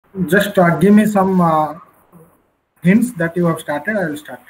Just give me some hints that you have started. I will start.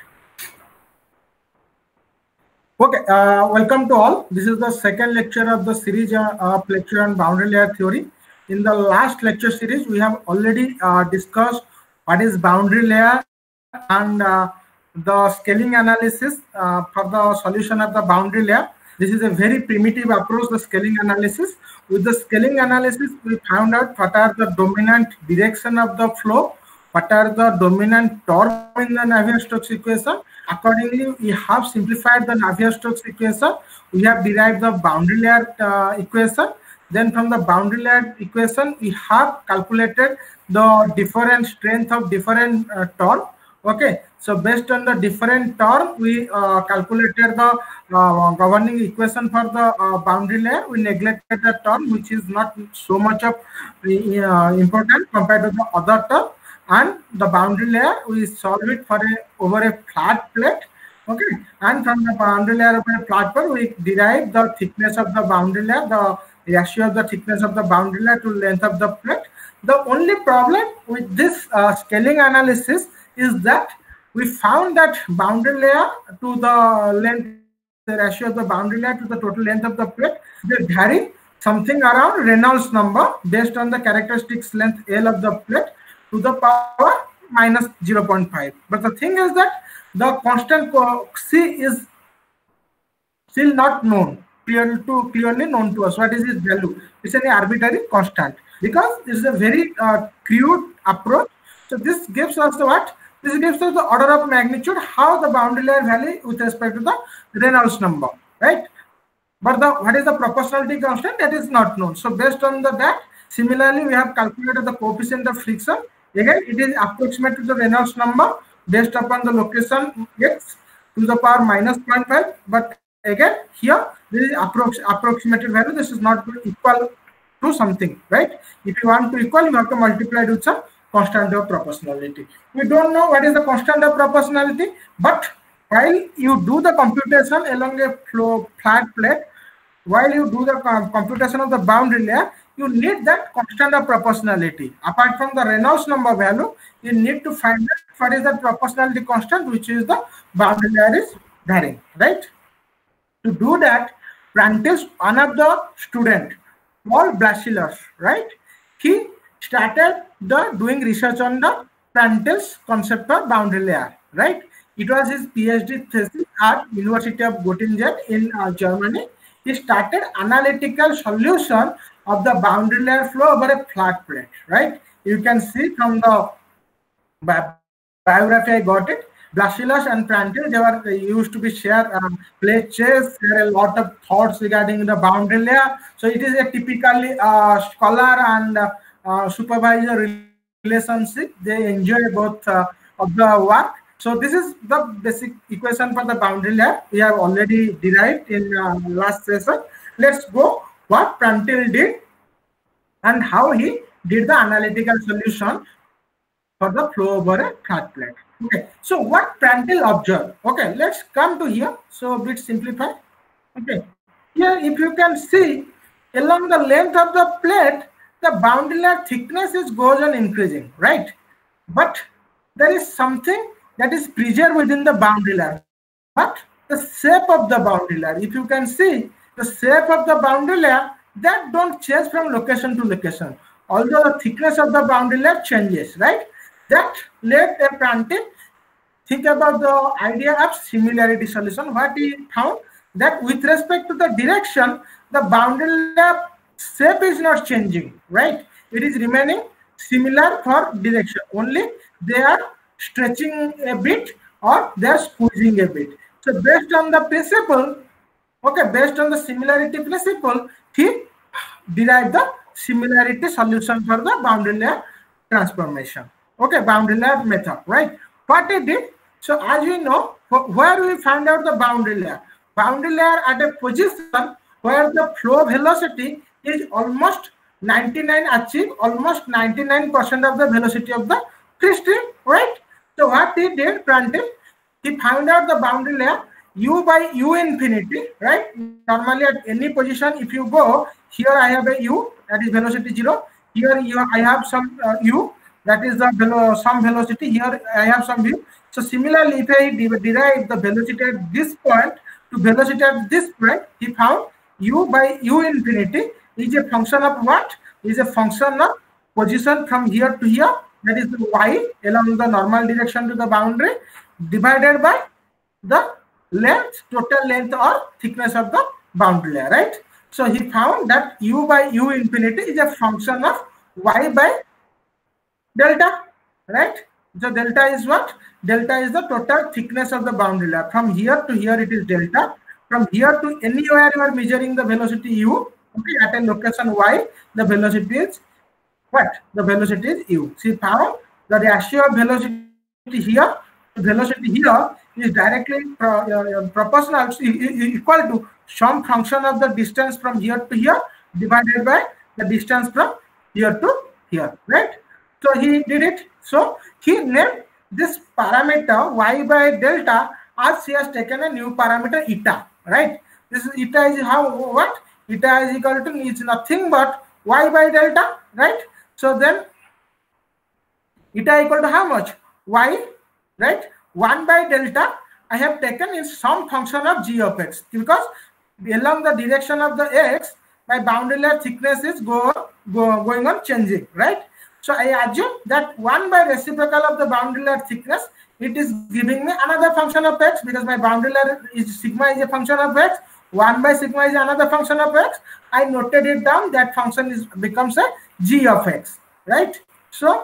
Okay, welcome to all. This is the second lecture of the series of lecture on boundary layer theory. In the last lecture series, we have already discussed what is boundary layer and the scaling analysis for the solution of the boundary layer. This is a very primitive approach, the scaling analysis. With the scaling analysis, we found out what are the dominant direction of the flow, what are the dominant torque in the Navier-Stokes equation. Accordingly, we have simplified the Navier-Stokes equation. We have derived the boundary layer equation. Then from the boundary layer equation, we have calculated the different strength of different torque. Okay, so based on the different torque, we calculated the governing equation for the boundary layer. We neglected the torque, which is not so much of important compared to the other torque. And the boundary layer, we solve it for over a flat plate. Okay, and from the boundary layer over a flat plate, we derive the thickness of the boundary layer, the ratio of the thickness of the boundary layer to length of the plate. The only problem with this scaling analysis is that we found that boundary layer to the length, the ratio of the boundary layer to the total length of the plate, they vary something around Reynolds number based on the characteristics length L of the plate to the power minus 0.5. But the thing is that the constant C is still not known, clearly known to us. What is its value? It's an arbitrary constant because this is a very crude approach. So this gives us the what? This gives us the order of magnitude how the boundary layer value with respect to the Reynolds number, right? But what is the proportionality constant? That is not known. So based on that, similarly, we have calculated the coefficient of friction. Again, it is approximate to the Reynolds number based upon the location x to the power minus 0.5. But again, here this is approximated value. This is not equal to something, right? If you want to equal, you have to multiply it with some constant of proportionality. We don't know what is the constant of proportionality, but while you do the computation along a flat plate, while you do the computation of the boundary layer, you need that constant of proportionality. Apart from the Reynolds number value, you need to find out what is the proportionality constant, which is the boundary layer is varying, right? To do that, Prentice, one of the student, Paul Blasillus, right? He started doing research on the Prentice concept of boundary layer, right? It was his PhD thesis at University of Göttingen in Germany. He started analytical solution of the boundary layer flow over a flat plate, right? You can see from the biography I got it. Blasillus and Prentice, they used to be play chess, share a lot of thoughts regarding the boundary layer. So it is a typically scholar and supervisor relationship. They enjoy both of the work. So this is the basic equation for the boundary layer. We have already derived in last session. Let's go what Prentice did and how he did the analytical solution for the flow over a flat plate. Okay, so what Prentice observed? Okay, let's come to here. So bit simplify. Okay, here if you can see along the length of the plate, the boundary layer thickness goes on increasing, right? But there is something that is preserved within the boundary layer. But the shape of the boundary layer, if you can see the shape of the boundary layer, that don't change from location to location. Although the thickness of the boundary layer changes, right? That led Prentice think about the idea of similarity solution. What he found that with respect to the direction, the boundary layer shape is not changing, right? It is remaining similar for direction. Only they are stretching a bit or they are squeezing a bit. So based on the principle, okay, based on the similarity principle, he derived the similarity solution for the boundary layer transformation. Okay, boundary layer method, right? What he did, so as we know, where we find out the boundary layer? Boundary layer at a position where the flow velocity is almost 99 achieve almost 99% of the velocity of the free stream, right? So what he did, Prentice, he found out the boundary layer u by u infinity, right? Normally at any position, if you go here, I have a u that is velocity 0. Here I have some u. that is the some velocity. Here I have some view. So similarly, if I derive the velocity at this point to velocity at this point, he found u by u infinity is a function of what? Is a function of position from here to here, that is the y along the normal direction to the boundary, divided by the length, total length or thickness of the boundary layer, right? So he found that u by u infinity is a function of y by delta, right? So delta is what? Delta is the total thickness of the boundary layer. From here to here it is delta. From here to anywhere you are measuring the velocity u, okay, at a location y, the velocity is what? The velocity is u. See, found the ratio of velocity here to velocity here is directly proportional, equal to some function of the distance from here to here divided by the distance from here to here, right? So he did it. So he named this parameter y by delta as he has taken a new parameter eta, right? This is eta is how what? Eta is equal to is nothing but y by delta, right? So then eta equal to how much? Y, right? 1 by delta I have taken is some function of g of x, because along the direction of the x, my boundary layer thickness is going on changing, right? So I assume that 1 by reciprocal of the boundary layer thickness, it is giving me another function of x, because my boundary layer is sigma is a function of x. 1 by sigma is another function of x. I noted it down. That function becomes a g of x, right? So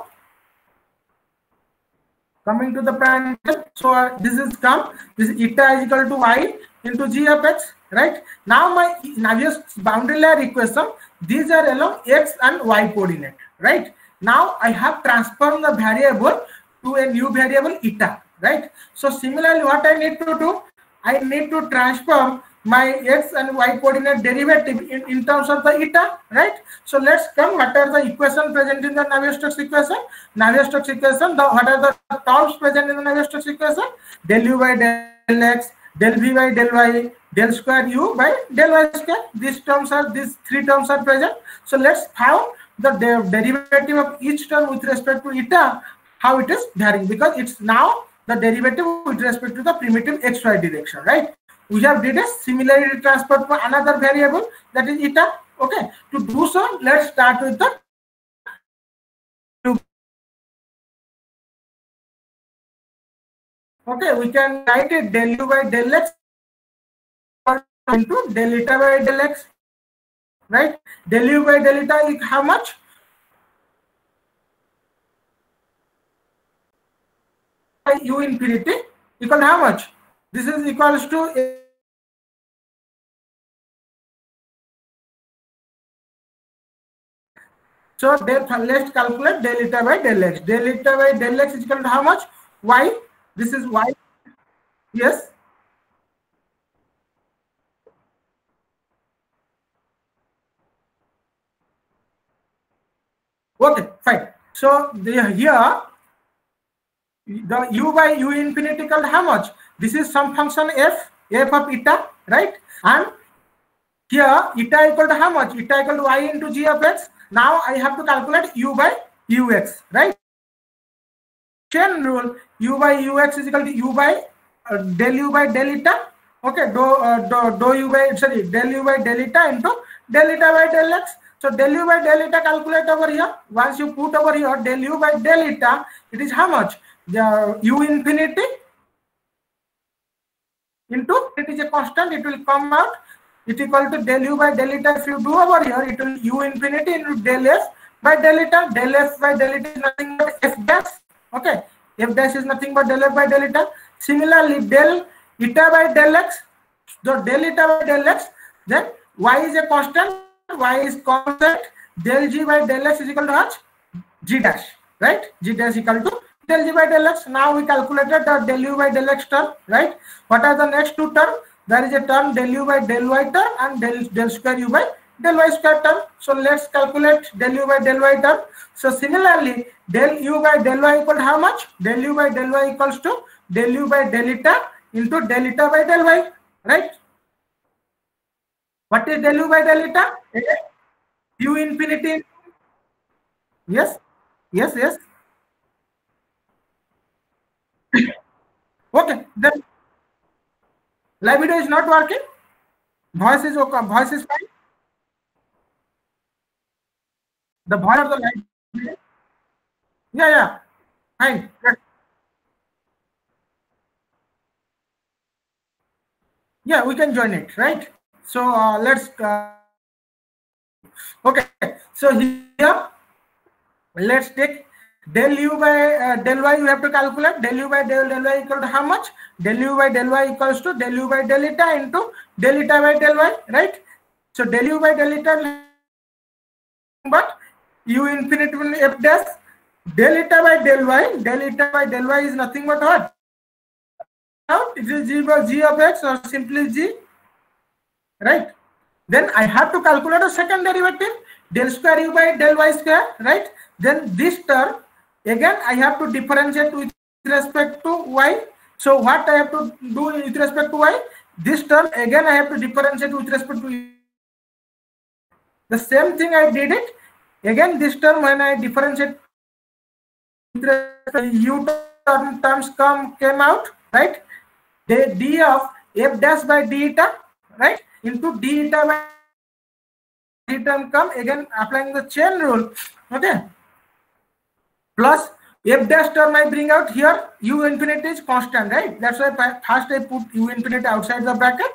coming to the parameter, so this is this eta is equal to y into g of x, right? Now my Navier boundary layer equation, these are along x and y coordinate, right? Now I have transformed the variable to a new variable eta, right? So similarly, what I need to do, I need to transform my x and y coordinate derivative in terms of the eta, right? So let's come, what are the equation present in the Navier-Stokes equation? Navier-Stokes equation, what are the terms present in the Navier-Stokes equation? Del u by del x, del v by del y, del square u by del y square. These three terms are present. So let's find the derivative of each term with respect to eta, how it is varying, because it's now the derivative with respect to the primitive xy direction, right? We have did a similarity transfer to another variable, that is eta. Okay, to do so, let's start with the okay, we can write it del u by del x into del eta by del x, right? Del u by del eta is how much? U infinity equal to how much? This is equals to so let's calculate del eta by del x. Del eta by del x is equal to how much? Y. This is y. Yes. Okay, fine. So here the u by u infinity equal to how much? This is some function f of eta, right? And here eta equal to how much? Eta equal to y into g of x. Now I have to calculate u by ux, right? Chain rule, u by ux is equal to u by del u by del eta. Okay, del u by del eta into del eta by del x. So del u by del eta calculate over here. Once you put over here del u by del eta, it is how much? The u infinity into, it is a constant, it will come out, it equal to del u by del eta. If you do over here, it will u infinity into del f by del eta. Del f by del eta is nothing but f dash. Okay, f dash is nothing but del f by del eta. Similarly, del eta by del x, so del eta by del x, then y is a constant, y is constant, del g by del x is equal to what? G dash, right? G dash equal to del g by del x. Now we calculated the del u by del x term, right? What are the next two terms? There is a term del u by del y term and del square u by del y square term. So let's calculate del u by del y term. So similarly, del u by del y equal to how much? Del u by del y equals to del u by del eta into del eta by del y, right? What is del u by del eta? U infinity. Yes, yes, yes. Okay, then live video is not working. Voice is okay. Voice is fine. The voice of the live video. Yeah, yeah, fine. Yeah, we can join it, right? So let's. Okay, so here let's take del u by del y. You have to calculate del u by del y equal to how much? Del u by del y equals to del u by del eta into del eta by del y, right? So del u by del eta, but u infinity will f dash del eta by del y. Del eta by del y is nothing but what? Now it is g by g of x or simply g, right? Then I have to calculate a second derivative, del square u by del y square, right? Then this term again I have to differentiate with respect to y. So what I have to do with respect to y? This term again I have to differentiate with respect to the same thing I did it. Again this term when I differentiate with respect to u terms came out, right? The d of f dash by d eta, right? Into d eta by d term come again applying the chain rule, okay? Plus f dash term I bring out here, u infinity is constant, right? That's why first I put u infinity outside the bracket.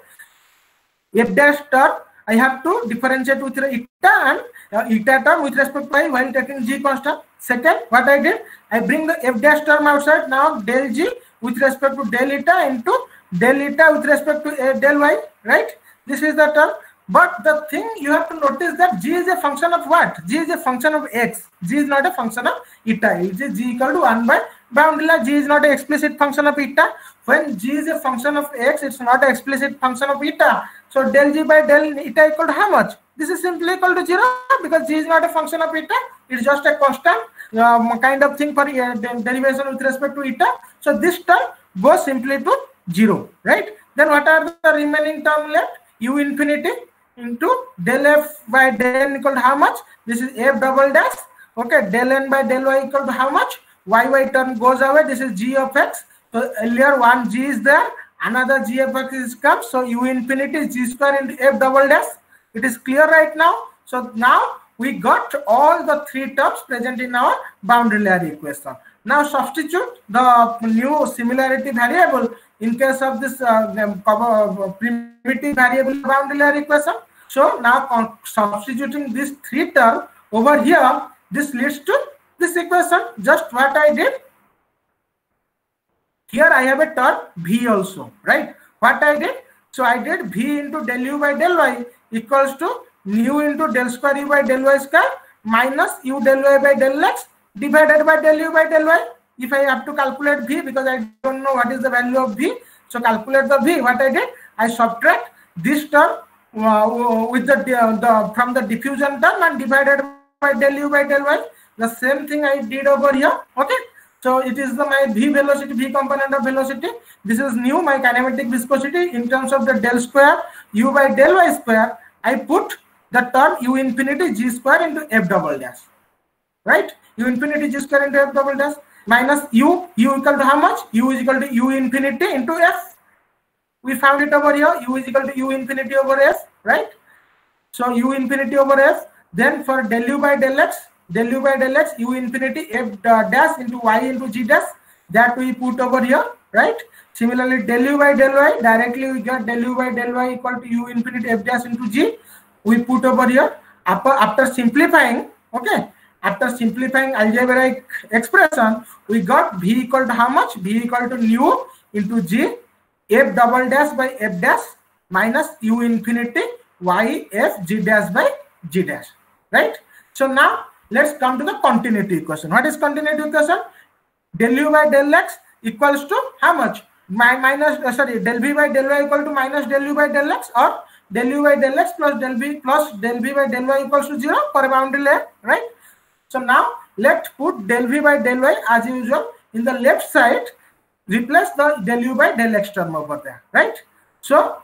F dash term I have to differentiate with eta and eta term with respect to y while taking g constant. Second, what I did, I bring the f dash term outside. Now del g with respect to del eta into del eta with respect to del y, right? This is the term. But the thing you have to notice that g is a function of what? G is a function of x. G is not a function of eta. It is g equal to 1 by boundary law. G is not an explicit function of eta. When g is a function of x, it's not an explicit function of eta. So del g by del eta equal to how much? This is simply equal to 0 because g is not a function of eta. It's just a constant kind of thing for derivation with respect to eta. So this term goes simply to 0, right? Then what are the remaining term left? U infinity into del f by del n equal to how much? This is f double dash. Okay, del n by del y equal to how much? Y term goes away. This is g of x. So earlier one g is there, another g of x is comes. So u infinity is g square into f double dash. It is clear right now. So now we got all the three terms present in our boundary layer equation. Now substitute the new similarity variable in case of this primitive variable boundary layer equation. So now substituting this three term over here, this leads to this equation. Just what I did. Here I have a term v also, right? What I did? So I did v into del u by del y equals to nu into del square u by del y square minus u del y by del x divided by del u by del y. If I have to calculate v, because I don't know what is the value of v, so calculate the v. What I did, I subtract this term with the from the diffusion term and divided by del u by del y. The same thing I did over here. Okay, so it is the my v velocity, v component of velocity. This is new my kinematic viscosity in terms of the del square u by del y square. I put the term u infinity g square into f double dash, right? U infinity g square into f double dash minus u equal to how much? U is equal to u infinity into f. We found it over here. U is equal to u infinity over f, right? So u infinity over f. Then for del u by del x, u infinity f dash into y into g dash, that we put over here, right? Similarly, del u by del y, directly we get del u by del y equal to u infinity f dash into g. We put over here. After simplifying, okay, after simplifying algebraic expression, we got v equal to how much? V equal to nu into g f double dash by f dash minus u infinity y f g dash by g dash, right? So now let's come to the continuity equation. What is continuity equation? Del u by del x equals to how much? Del v by del y equal to minus del u by del x, or del u by del x plus del v by del y equals to 0 for a boundary layer, right? So now let's put del v by del y as usual in the left side. Replace the del u by del x term over there, right? So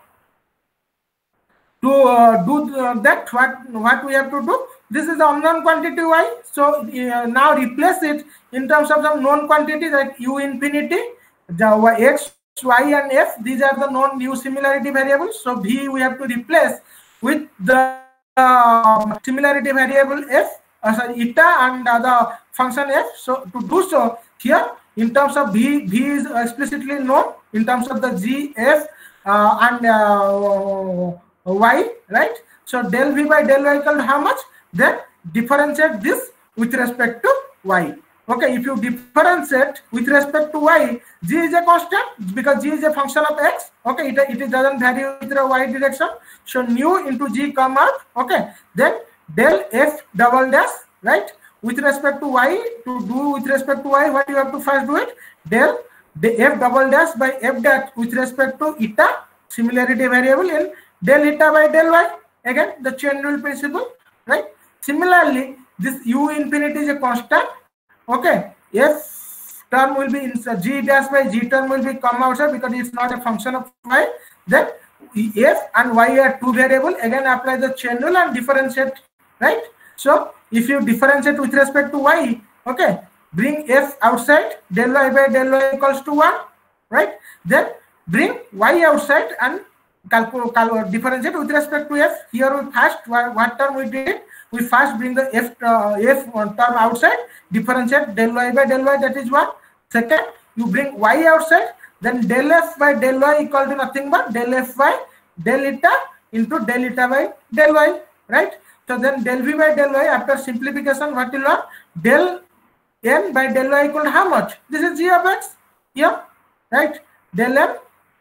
to do that, what we have to do? This is the unknown quantity y. So now replace it in terms of some known quantity like u infinity, the x y and f, these are the known new similarity variables. So v we have to replace with the similarity variable f, sorry, eta, and the function f. So to do so, here in terms of v is explicitly known in terms of the g, f, and y, right? So del v by del y equal to how much? Then differentiate this with respect to y. Okay, if you differentiate with respect to y, g is a constant because g is a function of x. Okay, it doesn't vary with the y direction. So nu into g come out. Okay, then del f double dash, right? With respect to y, to do with respect to y, what you have to first do it? Del the f double dash by f dash with respect to eta, similarity variable, in del eta by del y. Again, the chain rule principle, right? Similarly, this u infinity is a constant. Okay, f term will be inside, g dash by g term will be come outside because it's not a function of y. Then f and y are two variable. Again, apply the chain rule and differentiate, right? So if you differentiate with respect to y, okay, bring f outside, del y by del y equals to 1, right? Then bring y outside and differentiate with respect to f. Here we first, what term we did? We first bring the f term outside, differentiate del y by del y, that is 1. Second, you bring y outside, then del f by del y equal to nothing but del f by del eta into del eta by del y, right? So then del v by del y, after simplification, what will have? Del n by del y equal to how much? This is g of x, yeah, right? Del m.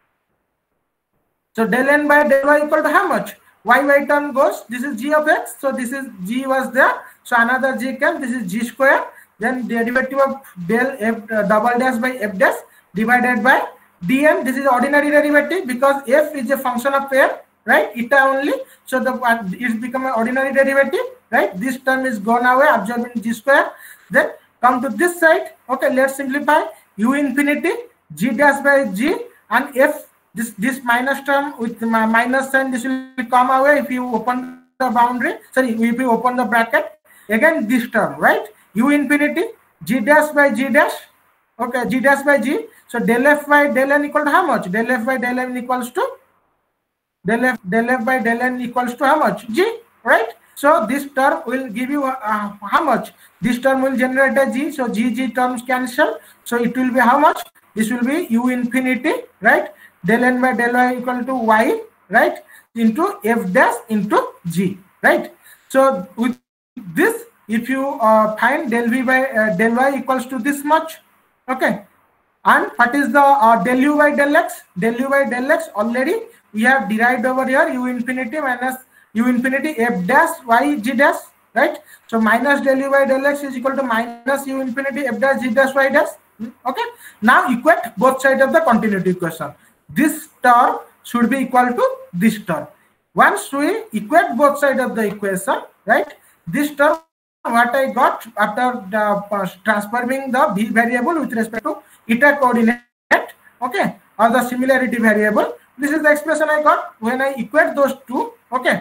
So del n by del y equal to how much? Y term goes, this is g of x, so this is g was there, so another g came, this is g square, then derivative of del f double dash by f dash divided by dn. This is ordinary derivative because f is a function of f, right? Eta only, so the it's become an ordinary derivative, right? This term is gone away, absorbing g square. Then come to this side. Okay, let's simplify. U infinity g dash by g and f. This minus term with minus sign, this will come away if you open the boundary. Sorry, if you open the bracket. Again, this term, right? U infinity g dash by g dash. Okay, g dash by g. So del f by del n equal to how much? Del f by del n equals to del f by del n equals to how much? G, right? So this term will give you how much? This term will generate a g. So g terms cancel. So it will be how much? This will be u infinity, right? Del n by del y equal to y, right? Into f dash into g, right? So with this, if you find del v by del y equals to this much, okay, and what is the del u by del x? Del u by del x already we have derived over here, u infinity minus u infinity f dash y g dash, right? So minus del u by del x is equal to minus u infinity f dash g dash y dash. Okay, now equate both sides of the continuity equation. This term should be equal to this term. Once we equate both sides of the equation, right? This term, what I got after transforming the v variable with respect to eta coordinate, okay, or the similarity variable. This is the expression I got when I equate those two. Okay,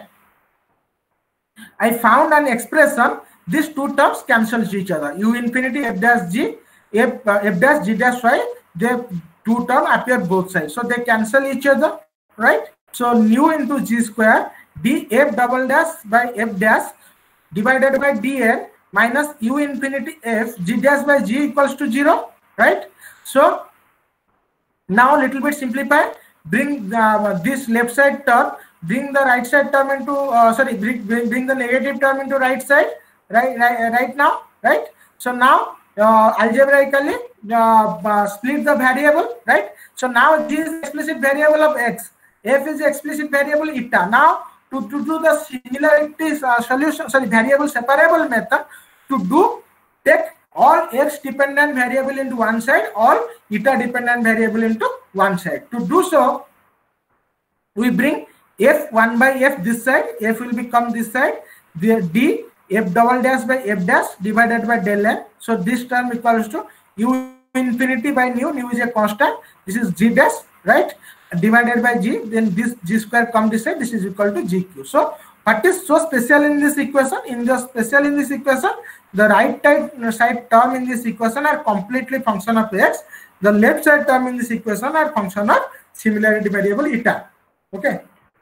I found an expression. These two terms cancel each other. U infinity f dash g, f dash g dash y. They two terms appear both sides, so they cancel each other, right? So nu into g square d f double dash by f dash divided by dn minus u infinity f g dash by g equals to 0, right? So now a little bit simplify. Bring this left side term, bring the right side term into bring the negative term into right side, right now, right? So now algebraically split the variable, right? So now g is explicit variable of x, f is explicit variable eta. Now to do the similarities solution, variable separable method, take all x dependent variable into one side, all eta dependent variable into one side. To do so, we bring f 1 by f this side, f will become this side, the d f double dash by f dash divided by del n. So this term equals to u infinity by nu is a constant, this is g dash, right, divided by g, then this g square come this side, this is equal to gq. So What is so special in this equation? In this equation, the right side term in this equation are completely function of x. The left side term in this equation are function of similarity variable eta. Okay.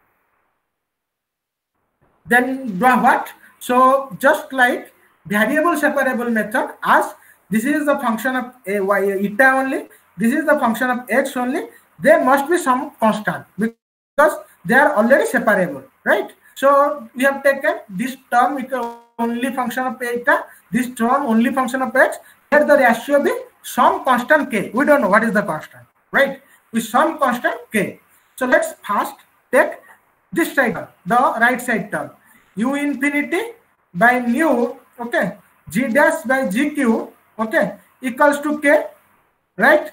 Then what? So just like variable separable method, as this is the function of eta only, this is the function of x only, there must be some constant because they are already separable, right? So we have taken this term only function of eta, this term only function of x. Here the ratio be some constant k. We don't know what is the constant, right? With some constant k. So let's first take this side term, the right side term, u infinity by mu, okay, g dash by gq, okay, equals to k, right?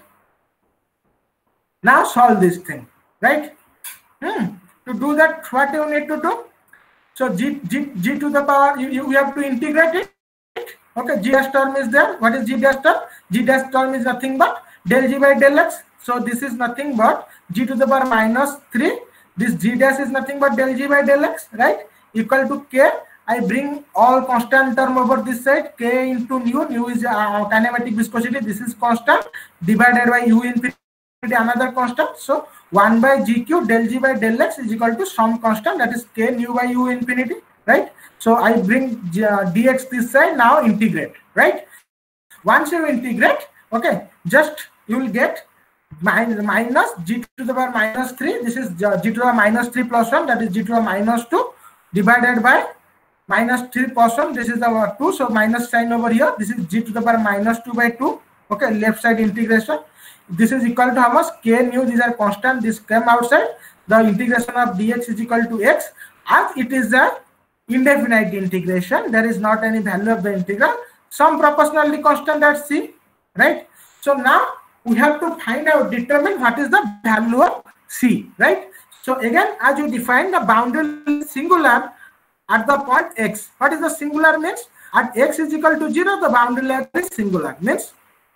Now solve this thing, right? To do that, what you need to do? So g to the power, you have to integrate it. Okay, g dash term is there. What is g dash term? G dash term is nothing but del g by del x. So this is nothing but g to the power minus 3. This g dash is nothing but del g by del x, right? Equal to k. I bring all constant term over this side. K into nu. Nu is kinematic viscosity. This is constant divided by u infinity, another constant. So 1 by gq del g by del x is equal to some constant, that is k nu by u infinity, right? So I bring dx this side. Now integrate, right? Once you integrate, okay, just you will get minus g to the power minus 3. This is g to the power minus 3 plus 1, that is g to the power minus 2 divided by minus 3 plus 1. This is the 2. So minus sign over here. This is g to the power minus 2 by 2. Okay, left side integration. This is equal to how much? K nu. These are constant. This came outside. The integration of dx is equal to x. As it is a indefinite integration, there is not any value of the integral. Some proportionality constant at c, right? So now we have to find out, determine what is the value of c, right? So again, as you define the boundary singular at the point x. What is the singular means? At x is equal to 0, the boundary layer is singular. Means,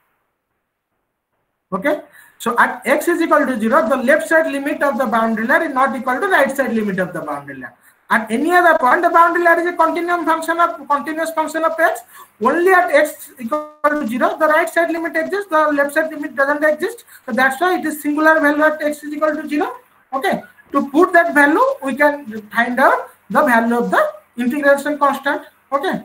okay. So at x is equal to 0, the left side limit of the boundary layer is not equal to right side limit of the boundary layer. At any other point, the boundary layer is a continuous function of x. Only at x equal to 0, the right side limit exists, the left side limit doesn't exist. So that's why it is singular value at x is equal to 0. Okay. To put that value, we can find out the value of the integration constant. Okay.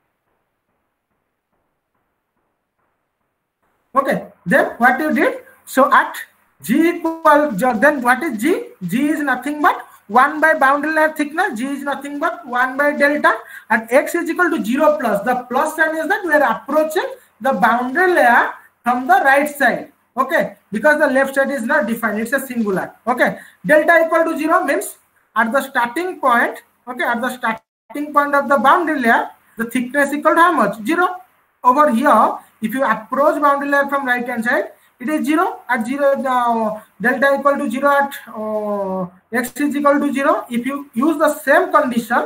Okay. Then what you did? So at g equal, then what is g? G is nothing but 1 by boundary layer thickness. G is nothing but 1 by delta. At x is equal to 0 plus. The plus sign is that we are approaching the boundary layer from the right side. Okay, because the left side is not defined, it's a singular. Okay, delta equal to 0 means at the starting point, okay, at the starting point of the boundary layer, the thickness equal to how much? 0. Over here, if you approach boundary layer from right hand side, it is 0. At 0, delta equal to 0 at x is equal to 0. If you use the same condition,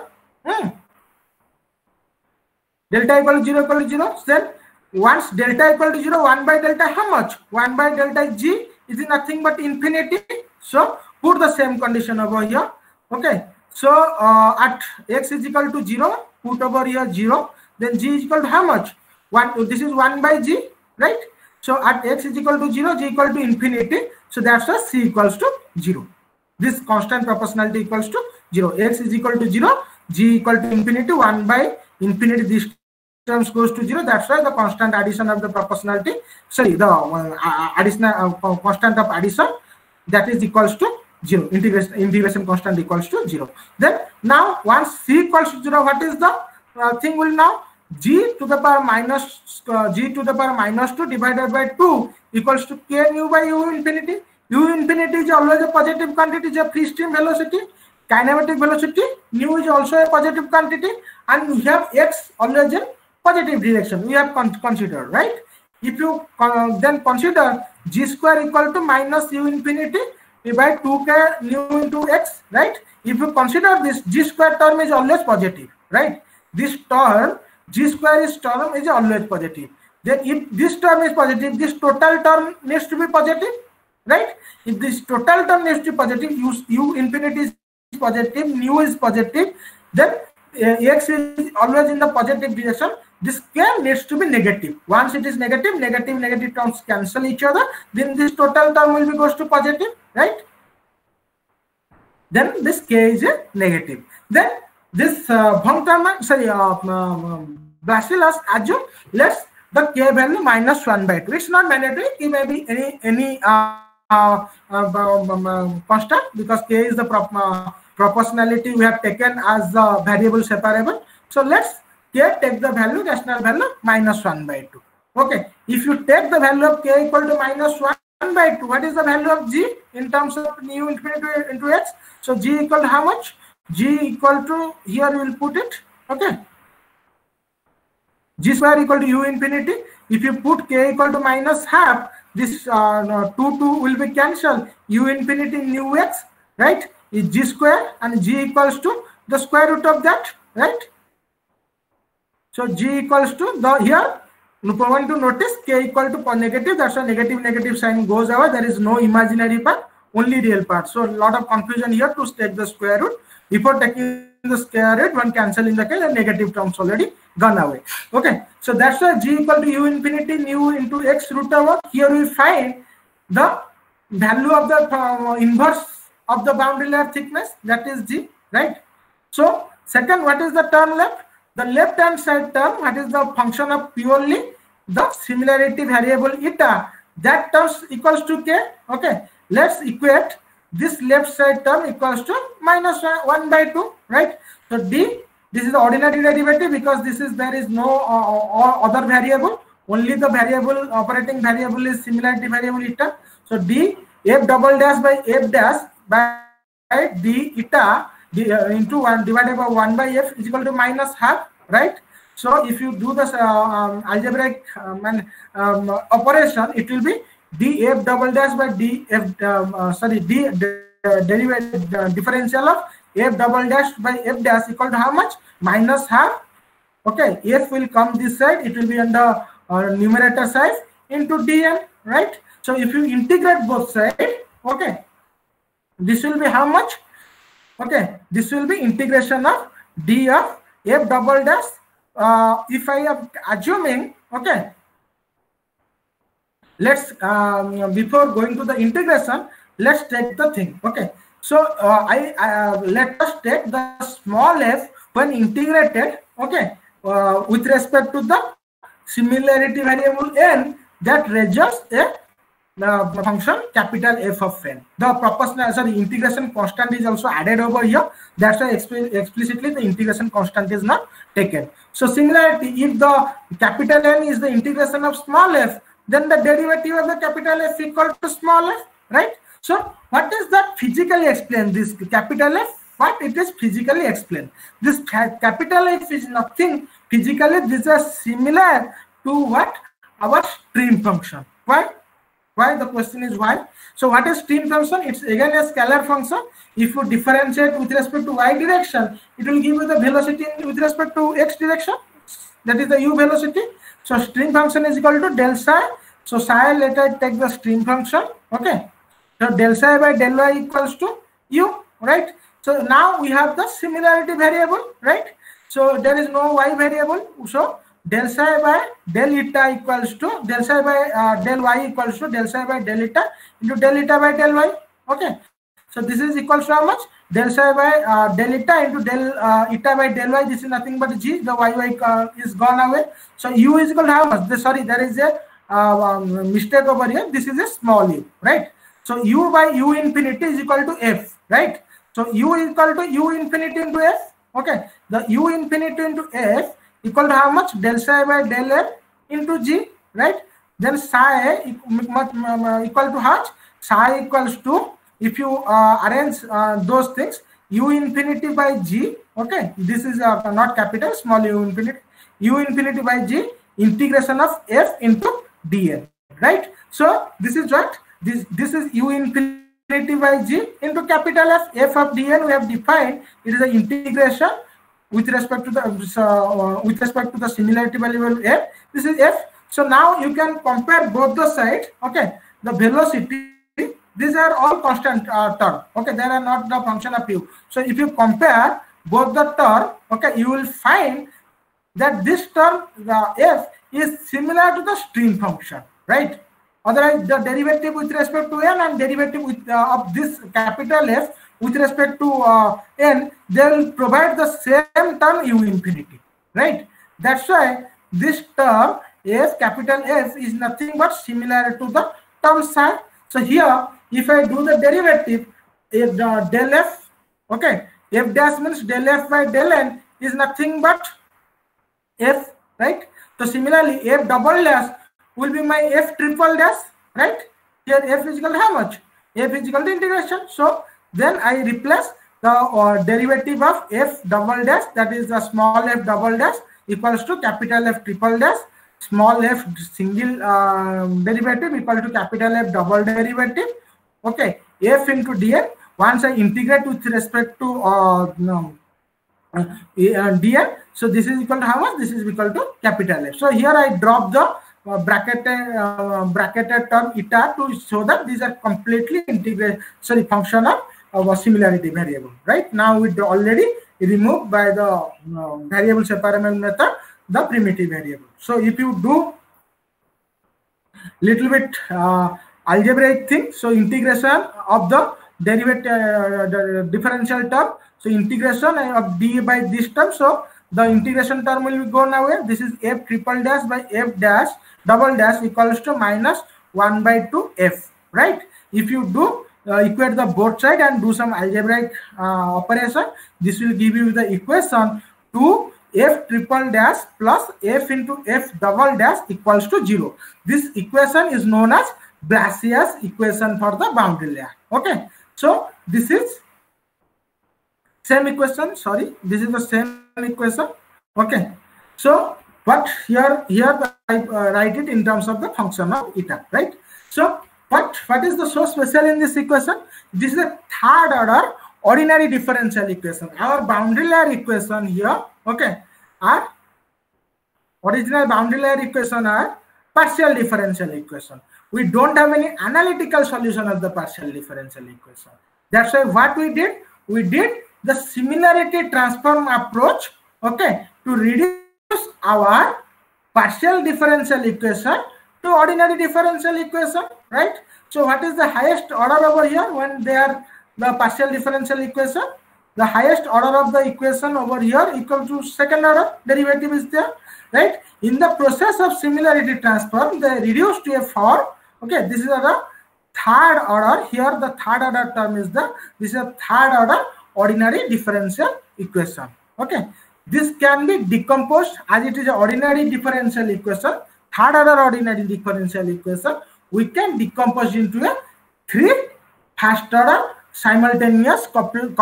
delta equal to 0, then once delta equal to 0, 1 by delta how much? 1 by delta g is nothing but infinity. So put the same condition over here. Okay. So at x is equal to 0, put over here 0. Then g is equal to how much? 1. This is 1 by g, right? So at x is equal to 0, g equal to infinity. So that's why c equals to 0. This constant proportionality equals to 0. X is equal to 0, g equal to infinity, 1 by infinity. This terms goes to 0. That's why the constant addition of the proportionality, sorry, the additional constant of addition, that is equals to 0. Integration constant equals to 0. Then now once c equals to 0, what is the thing will now? G to the power minus 2 divided by 2 equals to k nu by u infinity. U infinity is always a positive quantity, is a free stream velocity. Kinematic velocity, nu is also a positive quantity, and we have x always in positive direction. We have considered, right? If you then consider g square equal to minus u infinity by 2k nu into x, right? If you consider this, g square term is always positive, right? This term, g square term is always positive. Then if this term is positive, this total term needs to be positive, right? If this total term needs to be positive, u infinity is positive, nu is positive, then x is always in the positive direction. This k needs to be negative. Once it is negative, negative terms cancel each other. Then this total term will be goes to positive, right? Then this k is a negative. Then this Bacillus assume let's the k value -1/2. It's not mandatory. It may be any constant, because k is the proportionality we have taken as the variable separable. So let's take the value, rational value -1/2. Okay, if you take the value of k equal to -1/2, what is the value of g in terms of nu infinity into x? So g equal to how much? G equal to, here we will put it, okay, g square equal to u infinity. If you put k equal to -half, this 2 will be cancelled. U infinity nu x, right, is g square, and g equals to the square root of that, right? So g equals to the, here you want to notice k equal to negative, that's why negative sign goes away. There is no imaginary part, only real part. So a lot of confusion here to take the square root. Before taking the square root, when cancelling the k, the negative terms already gone away. Okay, so that's why g equal to u infinity nu into x root over. Here we find the value of the inverse of the boundary layer thickness, that is g, right? So second, what is the term left? The left hand side term, what is the function of purely the similarity variable eta, that terms equals to k. Okay, let's equate this left side term equals to -1/2, right? So d, this is the ordinary derivative, because this is, there is no other variable, only the variable, operating variable is similarity variable eta. So d f double dash by f dash by d eta into 1 divided by 1/f is equal to -half, right? So if you do this algebraic operation, it will be df double dash by differential of f double dash by f dash equal to how much? -half. Okay, f will come this side, it will be on the numerator side into dn, right? So if you integrate both sides, okay, this will be how much? Okay, this will be integration of d of f double dash. If I am assuming, okay, let's before going to the integration, let's take the thing. Okay, so let us take the small f when integrated, okay, with respect to the similarity variable n, that results a function capital F of n. The proportional, integration constant is also added over here. That's why explicitly the integration constant is not taken. So similarity, if the capital N is the integration of small f, then the derivative of the capital F equal to small f, right? So what is that physically explained? This capital F, what it is physically explained? This capital F is nothing physically. This is similar to what? Our stream function. Why? Why? The question is why. So what is stream function? It's again a scalar function. If you differentiate with respect to y direction, it will give you the velocity with respect to x direction. That is the u velocity. So stream function is equal to del psi. So psi, let us take the stream function. Okay. So del psi by del y equals to u, right? So now we have the similarity variable, right? So there is no y variable. So del psi by del eta equals to del psi by del y equals to del psi by del eta into del eta by del y. Okay, so this is equals to how much? Del psi by del eta into del eta by del y. This is nothing but g. The y is gone away. So u is equal to how much? Sorry, there is a mistake over here. This is a small u, right? So u by u infinity is equal to f, right? So u is equal to u infinity into f. Okay, the u infinity into f equal to how much? Del psi by del f into g, right? Then psi equal to how much? Psi equals to, if you arrange those things, u infinity by g, okay, this is not capital, small u infinity by g, integration of f into dn, right? So this is what? This is u infinity by g into capital F of dn. We have defined it is an integration with respect to the similarity variable f. This is f. So now you can compare both the sides. Okay, the velocity, these are all constant term. Okay, they are not the function of u. So if you compare both the term, okay, you will find that this term, the f, is similar to the stream function, right? Otherwise, the derivative with respect to n and derivative with of this capital F with respect to n, they will provide the same term u infinity, right? That's why this term f, capital F, is nothing but similar to the term psi. So here, if I do the derivative, if the del f, okay, f dash means del f by del n is nothing but f, right? So similarly, f double dash will be my f triple dash, right? Here f is equal to how much? F is equal to integration. So then I replace the derivative of f double dash, that is the small f double dash, equals to capital F triple dash, small f single derivative equal to capital F double derivative, okay, f into dn. Once I integrate with respect to dn, so this is equal to how much? This is equal to capital F. So here I drop the bracketed term eta to show that these are completely function of a similarity variable. Right now we already removed by the variable separable method the primitive variable. So if you do little bit algebraic thing, so integration of the derivative the differential term, so integration of d by this term, so the integration term will go away. This is f triple dash by f dash double dash equals to minus 1 by 2 f, right? If you do equate the both side and do some algebraic operation, this will give you the equation 2 f triple dash plus f into f double dash equals to 0. This equation is known as Blasius equation for the boundary layer. Okay, so this is same equation, sorry, this is the same equation. Okay, so but here I write it in terms of the function of eta, right? So what is the so special in this equation? This is a third order ordinary differential equation. Our boundary layer equation here, okay, our original boundary layer equation are partial differential equation. We don't have any analytical solution of the partial differential equation. That's why what we did the similarity transform approach, okay, to reduce our partial differential equation to ordinary differential equation, right? So what is the highest order over here when they are the partial differential equation? The highest order of the equation over here equal to second order derivative is there, right? In the process of similarity transform, they reduce to a form, okay, this is the third order. Here the third order term is this is a third order ordinary differential equation. Okay, this can be decomposed as it is an ordinary differential equation, third order ordinary differential equation. We can decompose into a 3 first order simultaneous coupled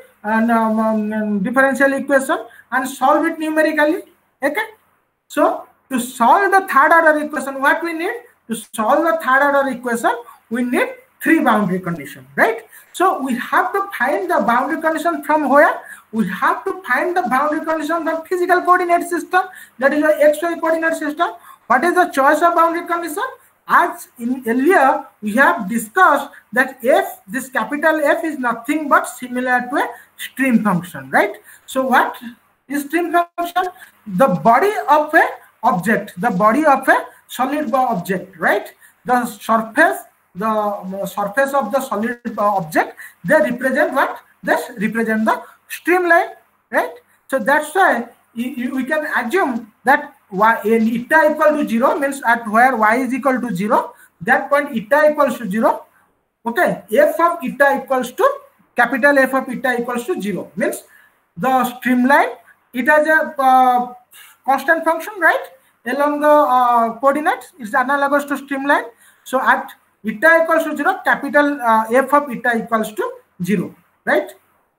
and differential equation and solve it numerically. Okay, so to solve the third order equation, what we need to solve the third order equation, we need 3 boundary conditions, right? So we have to find the boundary condition from where? We have to find the boundary condition from physical coordinate system, that is the XY coordinate system. What is the choice of boundary condition? As in earlier we have discussed that f, this capital F, is nothing but similar to a stream function, right? So what is stream function? The body of a object, the body of a solid object, right? The surface of the solid object, they represent what? They represent the streamline, right? So that's why we can assume that eta equal to 0 means at where y is equal to 0, that point eta equals to 0. Okay, f of eta equals to capital F of eta equals to 0 means the streamline, it has a constant function, right, along the coordinates. It's analogous to streamline. So at eta equals to 0, capital F of eta equals to 0, right?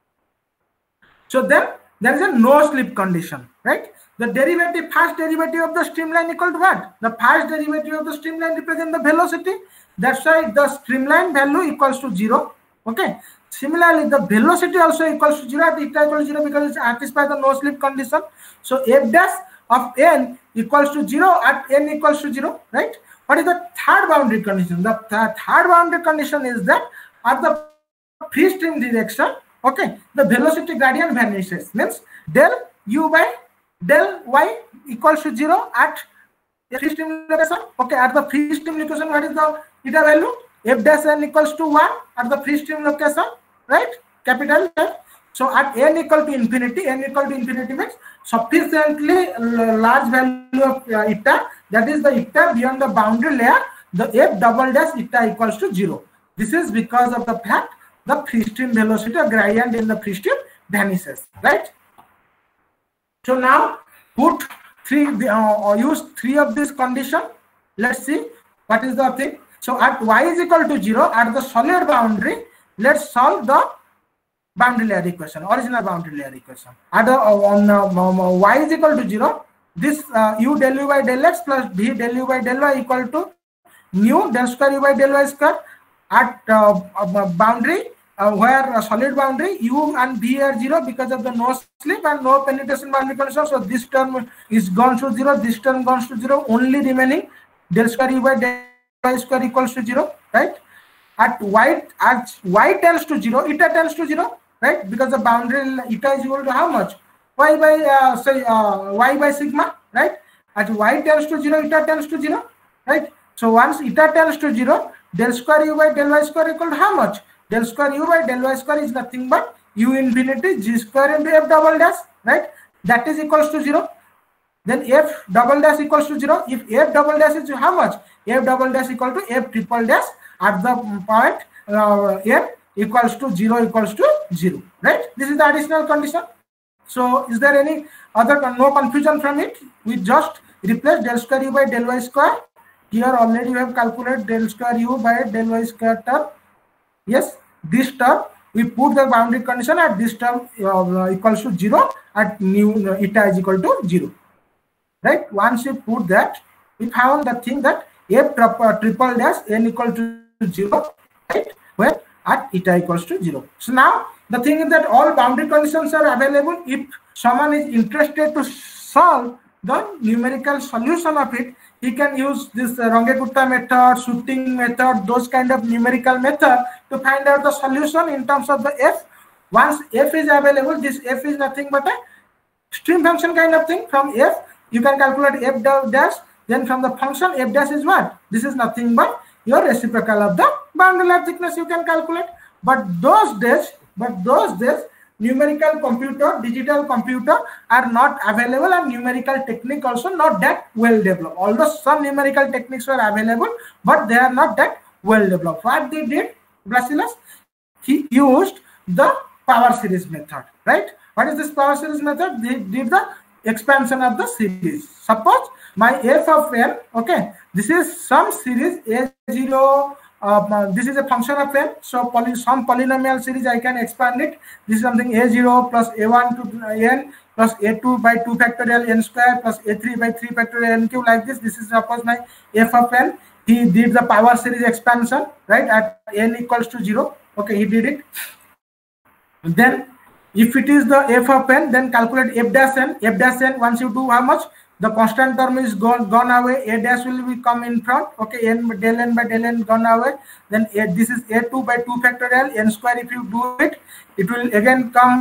So then there is a no slip condition, right? The derivative, first derivative of the streamline equal to what? The first derivative of the streamline represents the velocity. That's why the streamline value equals to 0. Okay. Similarly, the velocity also equals to 0 at eta equals to 0 because it's satisfied the no slip condition. So f dash of n equals to 0 at n equals to 0, right? What is the third boundary condition? The third boundary condition is that at the free stream direction, Okay, the velocity gradient vanishes, means del u by del y equals to 0 at a free stream location. Okay, at the free stream location, what is the eta value? F dash n equals to 1 at the free stream location, right? Capital F. So at n equal to infinity means sufficiently large value of eta, that is the eta beyond the boundary layer, the F double dash eta equals to 0. This is because of the fact the free stream velocity or gradient in the free stream vanishes, right? So now put use three of these condition. Let's see what is the thing. So at y is equal to 0 at the solid boundary, let's solve the boundary layer equation, original boundary layer equation. At the y is equal to 0, this u del u by del x plus v del u by del y equal to mu del square u by del y square. At boundary where solid boundary, u and v are 0 because of the no slip and no penetration boundary condition. So this term is gone to 0, this term goes to 0, only remaining del square u by del y square equals to 0, right? At y tends to 0, eta tends to 0, right? Because the boundary eta is equal to how much? Y by y by sigma, right? At y tends to 0, eta tends to 0, right? So once eta tends to 0, del square u by del y square equal to how much? Del square u by del y square is nothing but u infinity g square into f double dash, right? That is equals to 0. Then f double dash equals to 0. If f double dash is how much? F double dash equal to f triple dash at the point f equals to 0 equals to 0, right? This is the additional condition. So is there any other, no confusion from it? We just replace del square u by del y square. Here already we have calculated del square u by del y square term. Yes, this term we put the boundary condition at this term equals to 0 at nu eta is equal to 0, right? Once you put that, we found the thing that f triple dash n equal to 0, right? Where at eta equals to 0. So now the thing is that all boundary conditions are available. If someone is interested to solve the numerical solution of it, he can use this Runge-Gupta method, shooting method, those kind of numerical method to find out the solution in terms of the f. Once f is available, this f is nothing but a stream function kind of thing. From f, you can calculate f dash. Then from the function, f dash is what? This is nothing but your reciprocal of the boundary layer thickness you can calculate. But those days, numerical computer, digital computer are not available, and numerical technique also not that well developed. Although some numerical techniques were available, but they are not that well developed. What they did, Brasilas, he used the power series method, right? What is this power series method? They did the expansion of the series. Suppose my f of n, okay, this is some series a0. This is a function of n, so some polynomial series I can expand it. This is something a0 plus a1 to n plus a2 by 2 factorial n square plus a3 by 3 factorial n cube, like this. This is suppose my f of n. He did the power series expansion, right, at n equals to 0. Okay, he did it. Then if it is the f of n, then calculate f dash n. F dash n, once you do how much? The constant term is gone away. A dash will be come in front. Okay, n del n by del n gone away. Then this is a2 by 2 factorial n square. If you do it, it will again come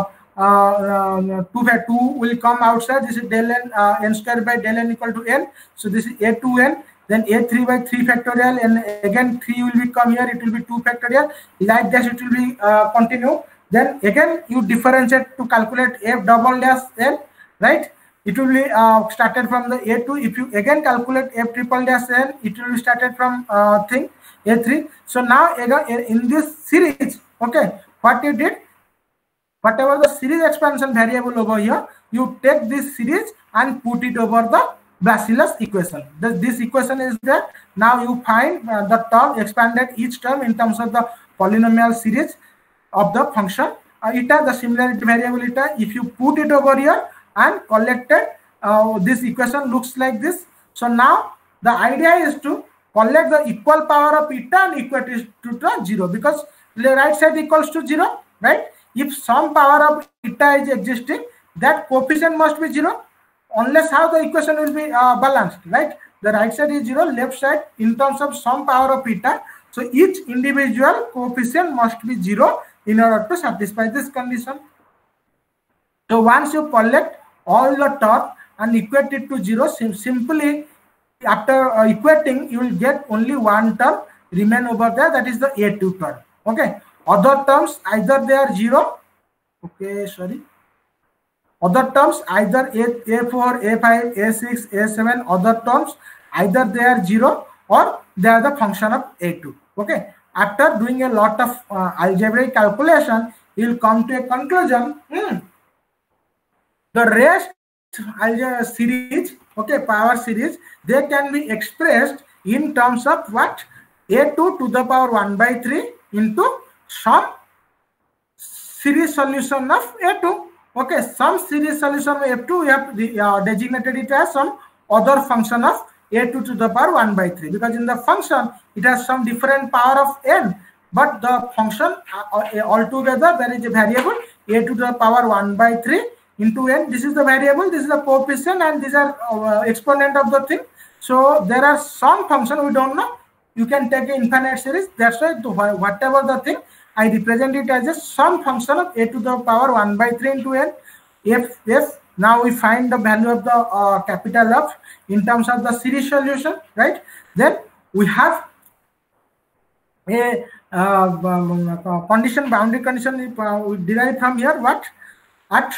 2 will come outside. This is del n n square by del n equal to n. So this is a2n. Then a3 by 3 factorial, and again 3 will be come here. It will be 2 factorial. Like that, it will be continue. Then again you differentiate to calculate f double dash n, right? It will be started from the a2. If you again calculate f triple dash n, it will be started from thing a3. So now again in this series, okay, what you did, whatever the series expansion variable over here, you take this series and put it over the Brasilas equation. This equation is there. Now you find the term expanded each term in terms of the polynomial series of the function eta, the similarity variable eta. If you put it over here and collected, this equation looks like this. So now the idea is to collect the equal power of eta and equate it to 0, because the right side equals to 0, right? If some power of eta is existing, that coefficient must be 0, unless how the equation will be balanced, right? The right side is 0, left side in terms of some power of eta. So each individual coefficient must be 0. in order to satisfy this condition. So once you collect all the term and equate it to 0, simply after equating, you will get only one term remain over there, that is the A2 term. Okay, other terms either they are 0. Okay, sorry. Other terms either A4, A5, A6, A7, other terms either they are 0 or they are the function of A2. Okay, after doing a lot of algebraic calculation, you will come to a conclusion. The rest algebra series, okay, power series, they can be expressed in terms of what? A2 to the power 1 by 3 into some series solution of A2. Okay, some series solution of F2, we have designated it as some other function of A2 to the power 1 by 3, because in the function it has some different power of n, but the function altogether there is a variable A2 to the power 1 by 3 into n. This is the variable, this is the coefficient, and these are exponent of the thing. So there are some function we don't know. You can take an infinite series. That's why whatever the thing, I represent it as a some function of A to the power 1 by 3 into n. If now we find the value of the capital F in terms of the series solution, right? Then we have a condition, boundary condition we derive from here. What? At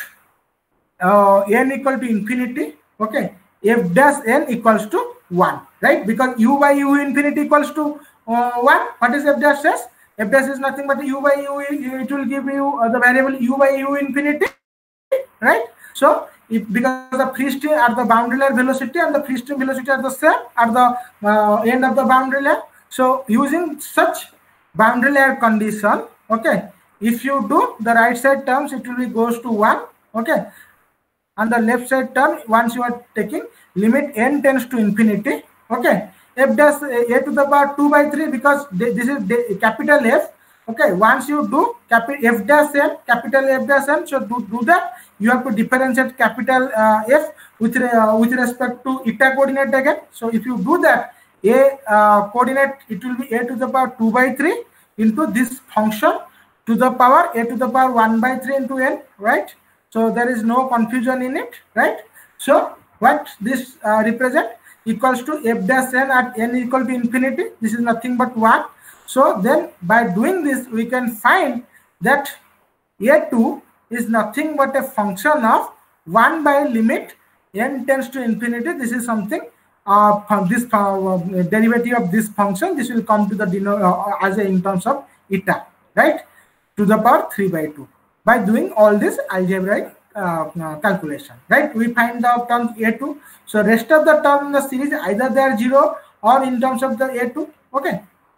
n equal to infinity, okay, f dash n equals to 1, right? Because u by u infinity equals to 1. What is f dash s? F dash is nothing but u by u. It will give you the variable u by u infinity, right? So because the free stream at the boundary layer velocity and the free stream velocity are the same at the end of the boundary layer. So using such boundary layer condition, okay, if you do the right side terms, it will be goes to 1, okay, and the left side term, once you are taking limit n tends to infinity, okay, f dash a to the power 2 by 3, because this is capital F, okay. Once you do f dash n, capital F dash n, so do that, you have to differentiate capital F with respect to eta coordinate again. So if you do that, a coordinate, it will be a to the power 2 by 3 into this function to the power a to the power 1 by 3 into n, right? So there is no confusion in it, right? So what this represent equals to f dash n at n equal to infinity. This is nothing but 1. So then by doing this, we can find that a2 is nothing but a function of 1 by limit n tends to infinity. This is something this derivative of this function. This will come to the as a in terms of eta, right, to the power 3 by 2. By doing all this algebraic calculation, right, we find the term a2. So rest of the term in the series either they are 0 or in terms of the a2, okay.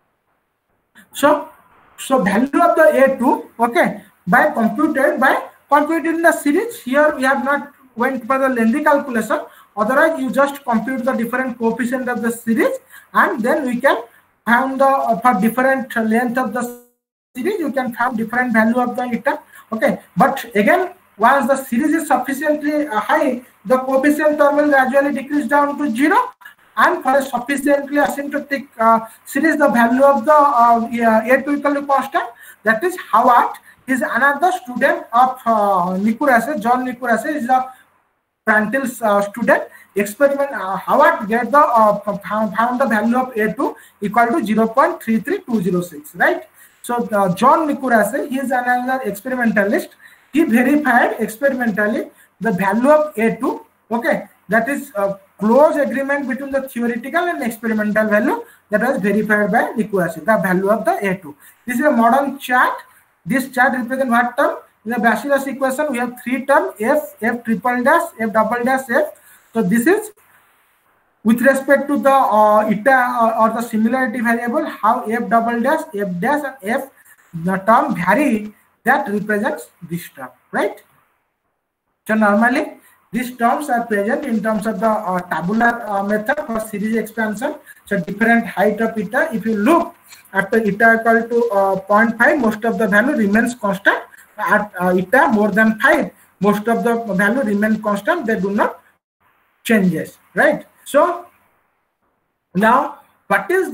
So value of the a2, okay, by computing the series. Here we have not went for the lengthy calculation. Otherwise, you just compute the different coefficient of the series, and then we can find the for different length of the series, you can find different value of the eta. Okay, but again, once the series is sufficiently high, the coefficient term will gradually decrease down to 0, and for a sufficiently asymptotic series, the value of the a2 equal to constant. That is Howard is another student of Nicourase. John Nicourase is a Prandtl's student. Experiment Howard get the found the value of a2 equal to 0.33206, right? So John Nicourase, he is another experimentalist. He verified experimentally the value of a2. Okay, that is a close agreement between the theoretical and experimental value that was verified by Nicourase. The value of the a2. This is a modern chart. This chart represents what term? In the Bachelor's equation, we have 3 terms: f triple dash, f double dash, f. So this is with respect to the eta or the similarity variable, how f double dash, f dash, and f the term vary, that represents this term, right? So normally these terms are present in terms of the tabular method for series expansion. So different height of eta. If you look at the eta equal to 0.5, most of the value remains constant. At eta more than 5, most of the value remain constant. They do not changes, right? So now what is the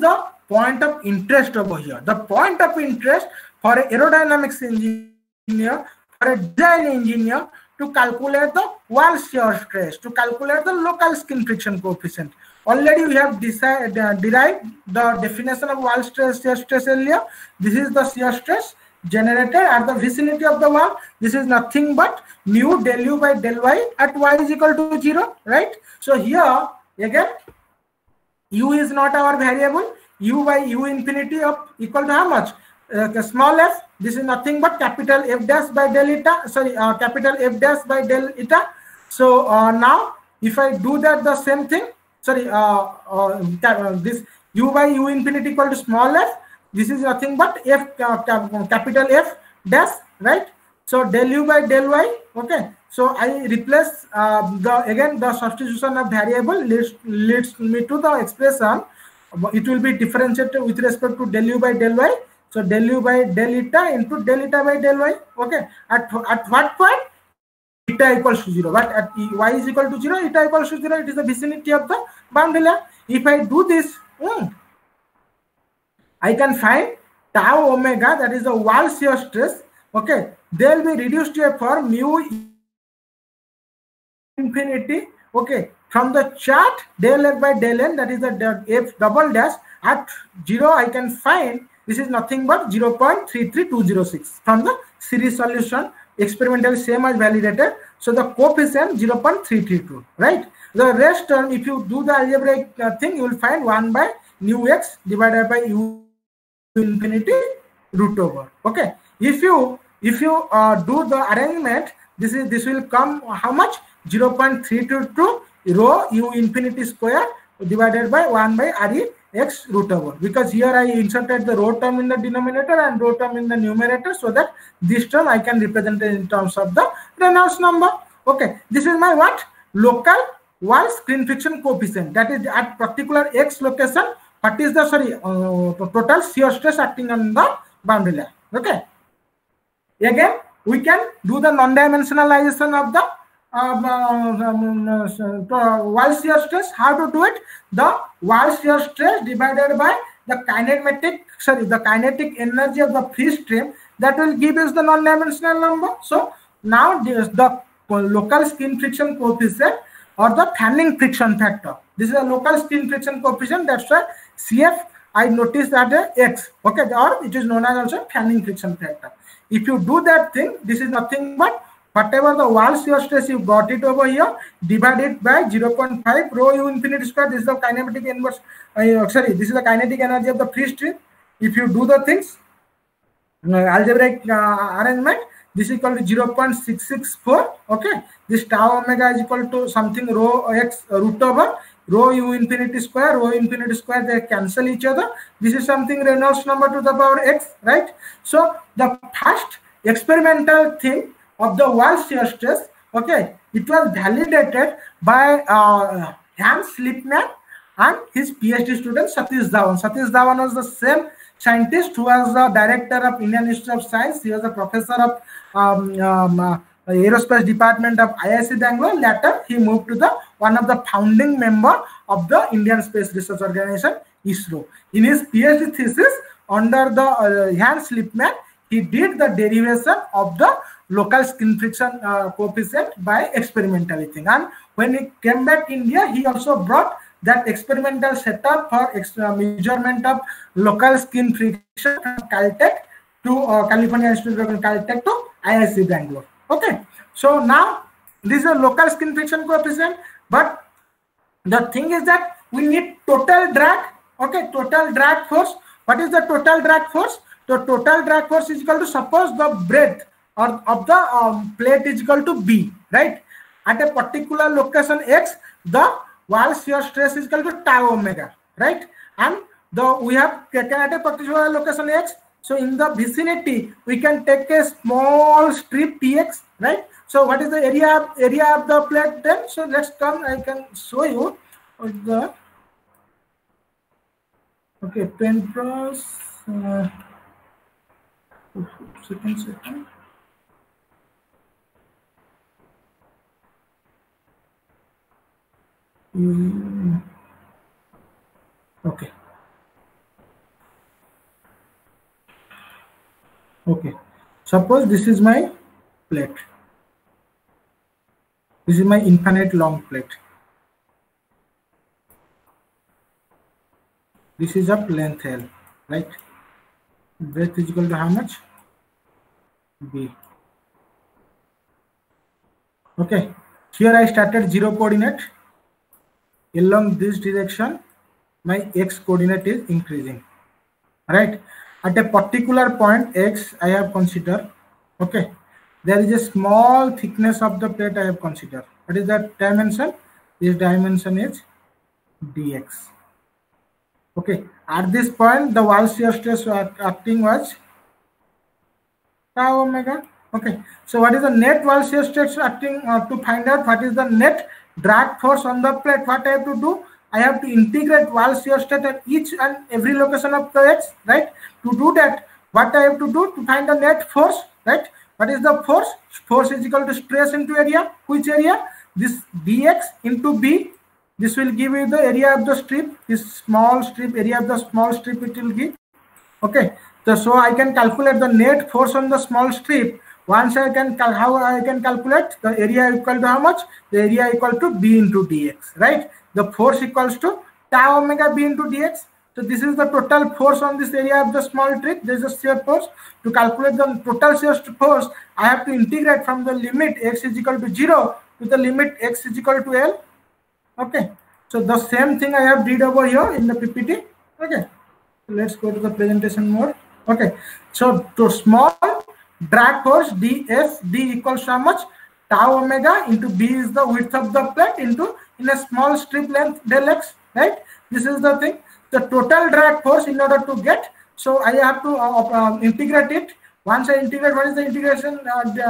point of interest over here. The point of interest for an aerodynamics engineer, for a design engineer, to calculate the wall shear stress, to calculate the local skin friction coefficient. Already we have derived the definition of wall stress, shear stress earlier. This is the shear stress generated at the vicinity of the wall. This is nothing but mu del u by del y at y is equal to 0, right? So here again, u is not our variable. U by u infinity of equal to how much? Small f. This is nothing but capital F dash by del eta. Sorry, capital F dash by del eta. So now if I do that, the same thing. Sorry, this u by u infinity equal to small f. This is nothing but f capital F dash, right? So del u by del y. Okay. So I replace the substitution of variable leads me to the expression. It will be differentiated with respect to del u by del y. So del u by del eta into del eta by del y. Okay. At what point? Eta equals to 0. But at y is equal to 0, eta equals to 0. It is the vicinity of the boundary layer. If I do this, I can find tau omega, that is the wall shear stress. Okay. They will be reduced to a form mu infinity. Okay. From the chart del f by del n, that is the f double dash, at 0 I can find this is nothing but 0.33206 from the series solution. Experimental same as validated. So the coefficient 0.332, right? The rest term, if you do the algebraic thing, you will find 1 by nu x divided by u infinity root over. Okay. If you do the arrangement, this will come how much? 0.322 rho u infinity square divided by 1 by re x root over, because here I inserted the rho term in the denominator and rho term in the numerator, so that this term I can represent it in terms of the Reynolds number. Okay, this is my what? Local wall skin friction coefficient, that is at particular x location. What is the total shear stress acting on the boundary layer? Okay, again we can do the non-dimensionalization of the wall shear stress. How to do it? The wall shear stress divided by the kinetic energy of the free stream, that will give us the non-dimensional number. So now the local skin friction coefficient or the fanning friction factor. This is a local skin friction coefficient. That's why CF I noticed that x. Okay, or it is known as also fanning friction factor. If you do that thing, this is nothing but whatever the wall shear stress you got it over here, divided by 0.5 rho u infinity square. This is the kinetic inverse. This is the kinetic energy of the free stream. If you do the things, algebraic arrangement, this is equal to 0.664. Okay, this tau omega is equal to something rho x root over rho u infinity square. Rho infinity square, they cancel each other. This is something Reynolds number to the power x, right? So the first experimental thing of the wall shear stress, okay, it was validated by Hans Lippmann and his PhD student Satish Dhawan. Satish Dhawan was the same scientist who was the director of Indian Institute of Science. He was a professor of aerospace department of IIC Bangalore. Later, he moved to the one of the founding member of the Indian Space Research Organization, ISRO. In his PhD thesis under the Hans Lippmann, he did the derivation of the local skin friction coefficient by experimental thing. And when he came back to India, he also brought that experimental setup for measurement of local skin friction from Caltech to California Institute of Caltech to IIC Bangalore. Okay, so now this is a local skin friction coefficient, but the thing is that we need total drag. Okay, total drag force. What is the total drag force? The total drag force is equal to, suppose the breadth or of the plate is equal to B, right? At a particular location X, the wall shear stress is equal to tau omega, right? And we have taken at a particular location X. So in the vicinity, we can take a small strip Tx, right? So what is the area of the plate then? So let's come, I can show you the, okay, pentros, second. Okay. Okay, suppose this is my plate. This is my infinite long plate. This is of length L, right? Breadth is equal to how much? B. Okay, here I started 0 coordinate. Along this direction, my x coordinate is increasing, right? At a particular point x, I have considered, okay, there is a small thickness of the plate I have considered. What is that dimension? This dimension is dx. Okay, at this point, the wall shear stress acting was tau omega. Okay, so what is the net wall shear stress acting? To find out what is the net drag force on the plate, what I have to do? I have to integrate wall shear stress at each and every location of the x, right? To do that, what I have to do to find the net force, right? What is the force? Force is equal to stress into area. Which area? This dx into b. This will give you the area of the strip. This small strip, area of the small strip it will give. Okay, so I can calculate the net force on the small strip. Once I can how I can calculate the area equal to how much? The area equal to b into dx, right? The force equals to tau omega b into dx. So this is the total force on this area of the small strip. This is shear force. To calculate the total shear force, I have to integrate from the limit x is equal to 0 to the limit x is equal to L. Okay, so the same thing I have did over here in the PPT. Okay, so let's go to the presentation mode. Okay, so to small drag force df, d equals to how much? Tau omega into b is the width of the plate into in a small strip length del x, right? This is the thing. The total drag force in order to get, so I have to integrate it. Once I integrate, what is the integration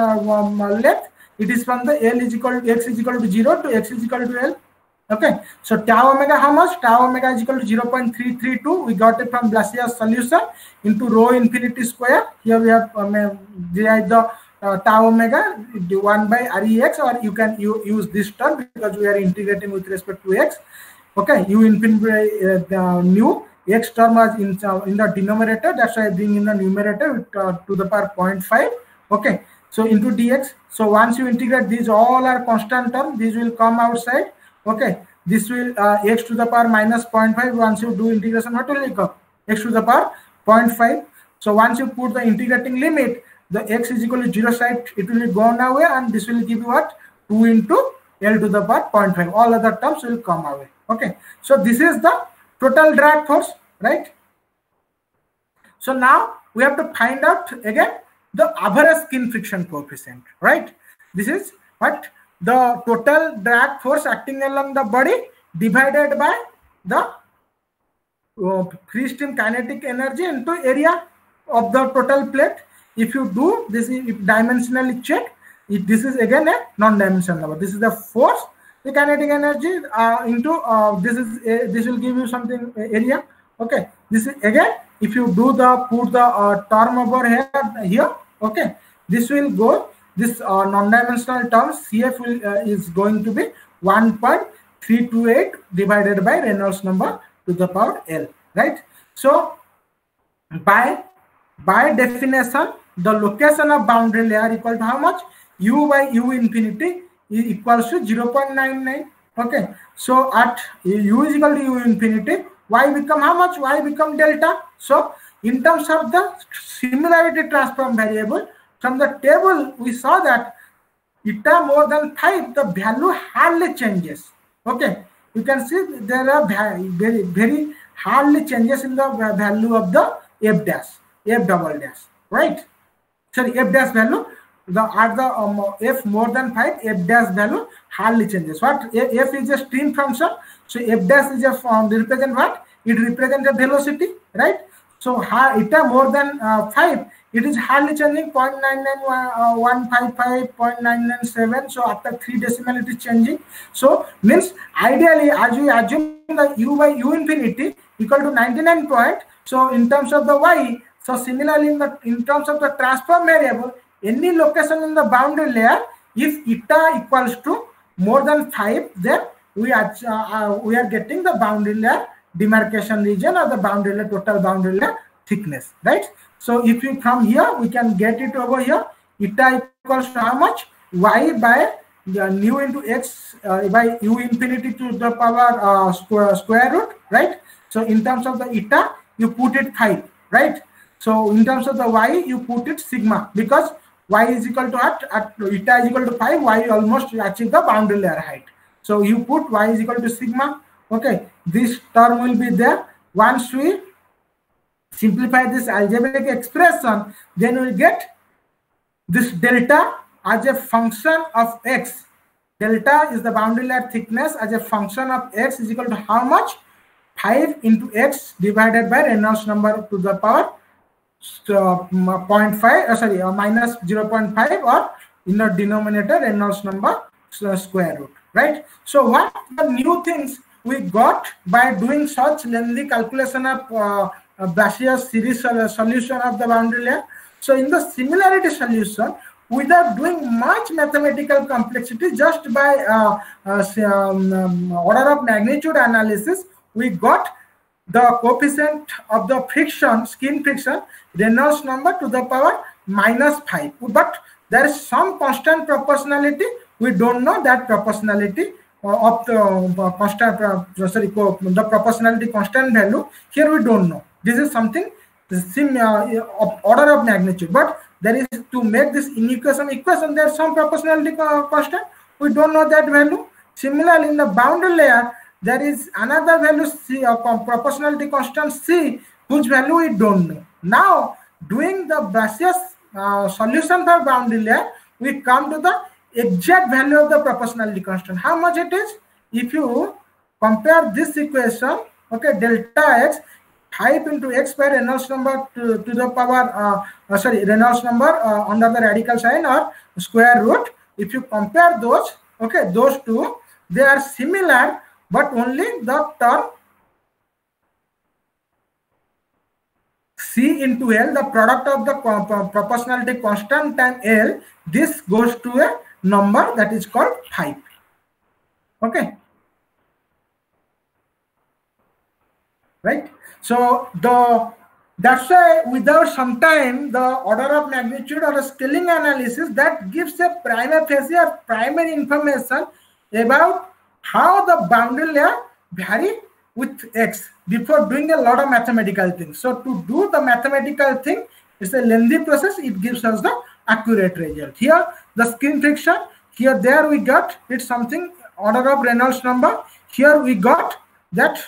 length? It is from the L is equal to x is equal to 0 to x is equal to L. Okay, so tau omega how much? Tau omega is equal to 0.332. We got it from Blasius's solution into rho infinity square. Here we have derived the tau omega 1 by rex, or you can use this term because we are integrating with respect to x. Okay, u infinity the new x term was in the denominator. That's why I bring in the numerator with, to the power 0.5. Okay, so into dx. So once you integrate, these all are constant term. These will come outside. Okay, this will x to the power minus 0.5. Once you do integration, what will it come? X to the power 0.5. So once you put the integrating limit, the x is equal to 0 side, it will be gone away, and this will give you what? 2 into L to the power 0.5. All other terms will come away. Okay, so this is the total drag force, right? So now we have to find out again the average skin friction coefficient, right? This is what? The total drag force acting along the body divided by the free stream kinetic energy into area of the total plate. If you do this, if dimensionally check, this is again a non-dimensional number. This is the force, the kinetic energy into this will give you something area. Okay, this is again, if you do the put the term over here. Okay, this will go. This non-dimensional term CF will, is going to be 1.328 divided by Reynolds number to the power L, right? So by definition, the location of boundary layer equal to how much? U by U infinity is equals to 0.99. Okay, so at U is equal to U infinity, Y become how much? Y become delta. So in terms of the similarity transform variable, from the table, we saw that eta more than 5, the value hardly changes. Okay, you can see there are very hardly changes in the value of the f dash, f double dash, right? Sorry, f dash value, at the f more than 5, f dash value hardly changes. What? F is a stream function, so f dash is a represent what? It represents the velocity, right? So eta more than 5, it is hardly changing 0.99155, 0.997. So after 3 decimal, it is changing. So means ideally, as we assume the U by U infinity equal to 99 point. So in terms of the Y, so similarly in terms of the transform variable, any location in the boundary layer, if eta equals to more than 5, then we are getting the boundary layer demarcation region or the boundary layer, total boundary layer thickness, right? So if you from here, we can get it over here. Eta equals to how much? Y by nu into x by u infinity to the power square root, right? So in terms of the eta, you put it 5, right? So in terms of the y, you put it sigma, because y is equal to at eta is equal to 5, y almost achieve the boundary layer height. So you put y is equal to sigma. Okay, this term will be there. Once we simplify this algebraic expression, then we get this delta as a function of x. Delta is the boundary layer thickness as a function of x is equal to how much? 5 into x divided by Reynolds number to the power minus 0.5, or in the denominator Reynolds number square root, right? So what the new things we got by doing such lengthy calculation of Blasius series solution of the boundary layer? So in the similarity solution, without doing much mathematical complexity, just by order of magnitude analysis, we got the coefficient of the friction, skin friction, Reynolds number to the power minus 5. But there is some constant proportionality. We don't know that proportionality of the constant, the proportionality constant value. Here we don't know. This is something of order of magnitude. But there is, to make this equation, there is some proportionality constant. We don't know that value. Similarly, in the boundary layer, there is another value C, proportionality constant C, whose value we don't know. Now, doing the Blasius solution for boundary layer, we come to the exact value of the proportionality constant. How much it is? If you compare this equation, okay, delta x, 5 into x by Reynolds number to the power, Reynolds number under the radical sign or square root. If you compare those, okay, those two, they are similar, but only the term C into L, the product of the proportionality constant time L, this goes to a number that is called 5. Okay. Right. So that's why without sometime the order of magnitude or a scaling analysis, that gives a prima facie or primary information about how the boundary layer vary with x before doing a lot of mathematical things. So to do the mathematical thing, it's a lengthy process. It gives us the accurate result. Here the skin friction, here there we got it's something order of Reynolds number. Here we got that.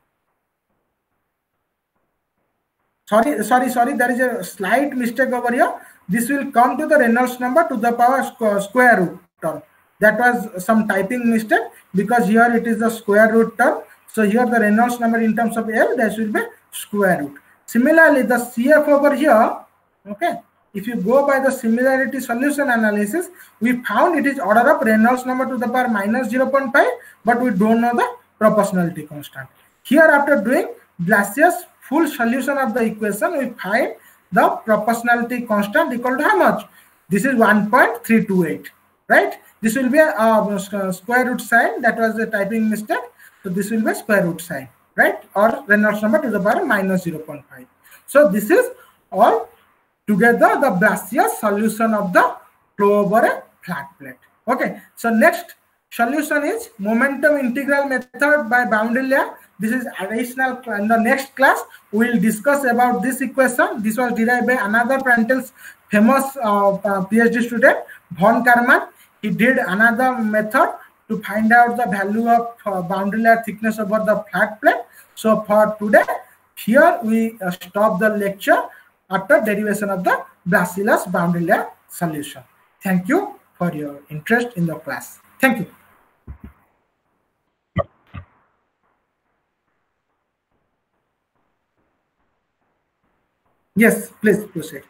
Sorry, there is a slight mistake over here. This will come to the Reynolds number to the power square root term. That was some typing mistake, because here it is the square root term. So here the Reynolds number in terms of L, that will be square root. Similarly, the CF over here, okay, if you go by the similarity solution analysis, we found it is order of Reynolds number to the power minus 0.5, but we don't know the proportionality constant. Here, after doing Blasius full solution of the equation, we find the proportionality constant equal to how much? This is 1.328, right? This will be a square root sign. That was the typing mistake. So this will be a square root sign, right? Or Reynolds number to the power minus 0.5. So this is all together the Blasius solution of the flow over a flat plate. Okay. So next solution is momentum integral method by boundary layer. This is additional. In the next class, we will discuss about this equation. This was derived by another Prandtl's famous PhD student, von Karman. He did another method to find out the value of boundary layer thickness over the flat plate. So for today, here we stop the lecture after derivation of the Blasius boundary layer solution. Thank you for your interest in the class. Thank you. Yes, please proceed.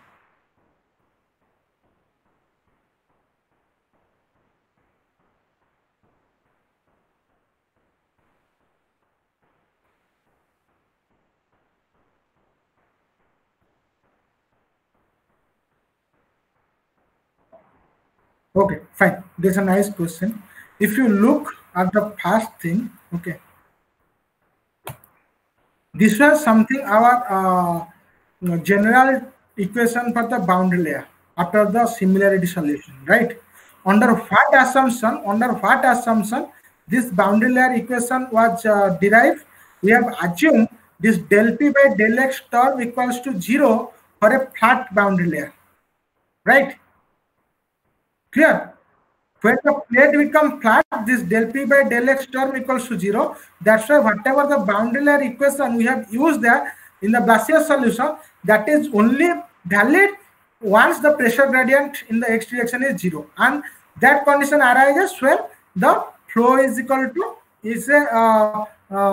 Okay, fine. That's a nice question. If you look at the first thing, okay, this was something our general equation for the boundary layer after the similarity solution, right? Under what assumption? Under what assumption this boundary layer equation was derived? We have assumed this del p by del x term equals to 0 for a flat boundary layer, right? Clear? When the plate becomes flat, this del p by del x term equals to 0. That's why whatever the boundary layer equation we have used there in the Blasius solution, that is only valid once the pressure gradient in the x direction is 0. And that condition arises when the flow is equal to is a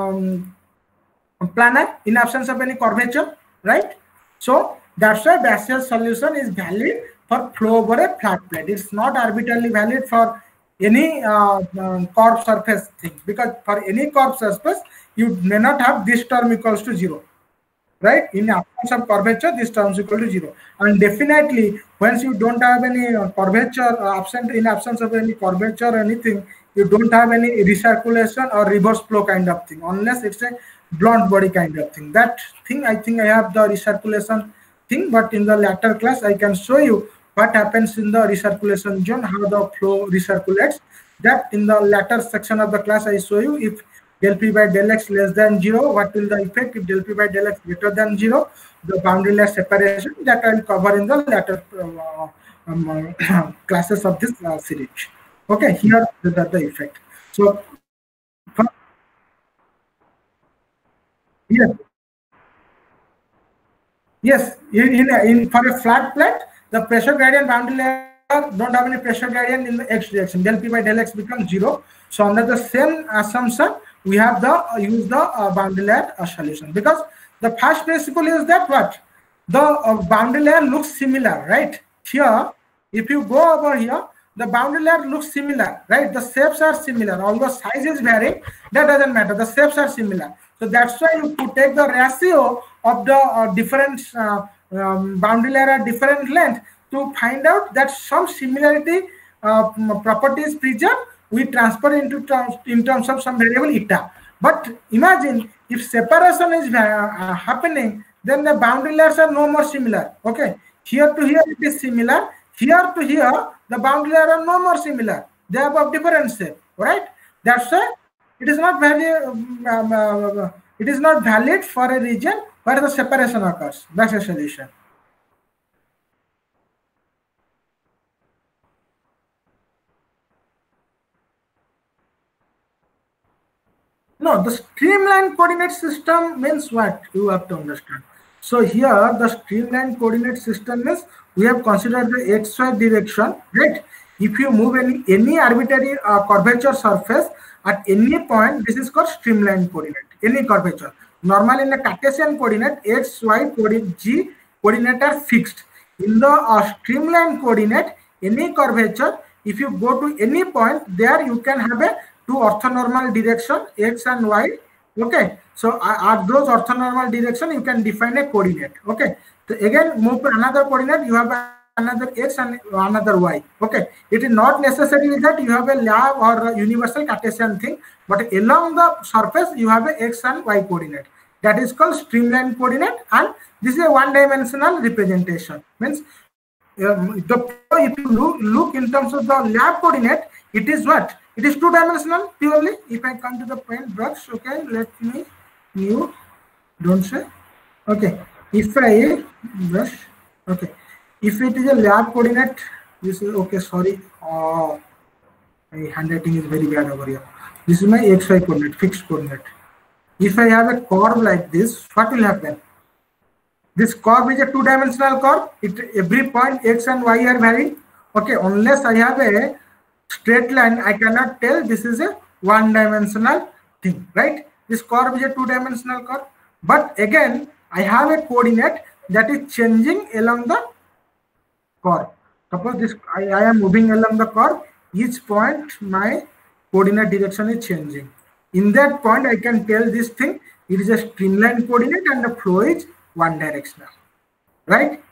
planar in absence of any curvature, right? So that's why Blasius solution is valid for flow over a flat plate. It's not arbitrarily valid for any curved surface thing, because for any curved surface you may not have this term equals to 0, right? In absence of curvature, this term is equal to 0. And definitely once you don't have any curvature, in absence of any curvature or anything, you don't have any recirculation or reverse flow kind of thing, unless it's a blunt body kind of thing. That thing, I think I have the recirculation thing, but in the later class I can show you what happens in the recirculation zone, how the flow recirculates. That in the latter section of the class I show you. If del p by del x less than 0, what will the effect? If del p by del x greater than 0, the boundary layer separation, that I will cover in the later classes of this series. Okay, here the effect. So yes, in for a flat plate, the pressure gradient boundary layer don't have any pressure gradient in the x direction. Del p by del x becomes 0. So under the same assumption, we have the use the boundary layer solution, because the first principle is that what the boundary layer looks similar, right? Here, if you go over here, the boundary layer looks similar, right? The shapes are similar, although size is varying. That doesn't matter. The shapes are similar. So that's why you could take the ratio of the different boundary layer at different length to find out that some similarity properties preserved, we transfer into in terms of some variable eta. But imagine if separation is happening, then the boundary layers are no more similar. Okay, here to here it is similar. Here to here, the boundary layers are no more similar. They are of different shape, right? That's why it is not valid. It is not valid for a region where the separation occurs. That's a solution. No, the streamline coordinate system means what? You have to understand. So here the streamline coordinate system is, we have considered the xy direction, right? If you move any arbitrary curvature surface at any point, this is called streamline coordinate. Any curvature. Normally in the Cartesian coordinate, x, y, g coordinate are fixed. In the streamline coordinate, any curvature, if you go to any point, there you can have a two orthonormal direction, x and y. Okay, so at those orthonormal direction, you can define a coordinate. Okay, so again move to another coordinate, you have another x and another y. Okay, it is not necessary that you have a lab or a universal Cartesian thing, but along the surface you have a x and y coordinate. That is called streamline coordinate, and this is a one-dimensional representation. Means if you look in terms of the lab coordinate, it is what? It is two-dimensional purely. If I come to the paint brush, okay, let me new, don't say. Okay, if I brush, okay, if it is a lab coordinate, this is okay. Sorry, my handwriting is very bad over here. This is my xy coordinate, fixed coordinate. If I have a curve like this, what will happen? This curve is a two-dimensional curve. Every point x and y are varying. Okay, unless I have a straight line, I cannot tell this is a one-dimensional thing, right? This curve is a two-dimensional curve. But again, I have a coordinate that is changing along the curve. Suppose this I am moving along the curve. Each point my coordinate direction is changing. In that point, I can tell this thing, it is a streamline coordinate and the flow is one directional, right?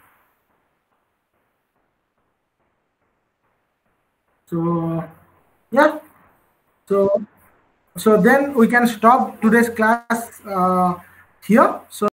So yeah, so then we can stop today's class here. So